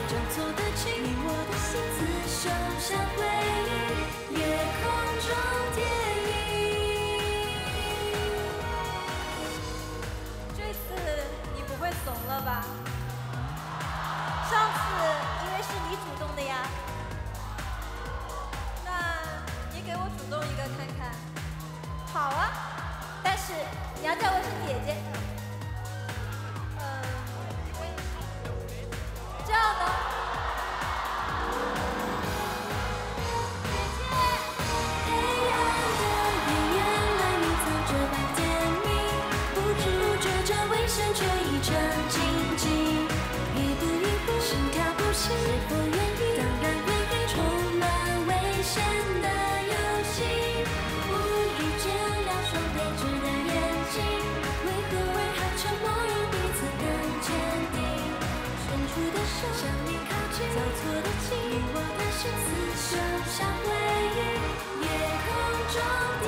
交错的情，你我的心厮守下回忆，夜空中电影。 这次你不会怂了吧？上次因为是你主动的呀，那你给我主动一个看看。好啊，但是你要叫我是姐姐。这样的。 黑暗的夜，原来你藏着半点你，不知不觉这危险却已成禁忌。一步一步，心跳不息，是否愿意？当然愿意，充满危险的游戏。无意间两双对峙的眼睛，为何沉默让彼此更坚定？伸出的手向你靠近，交错的情，你我的心厮守下回忆，夜空中。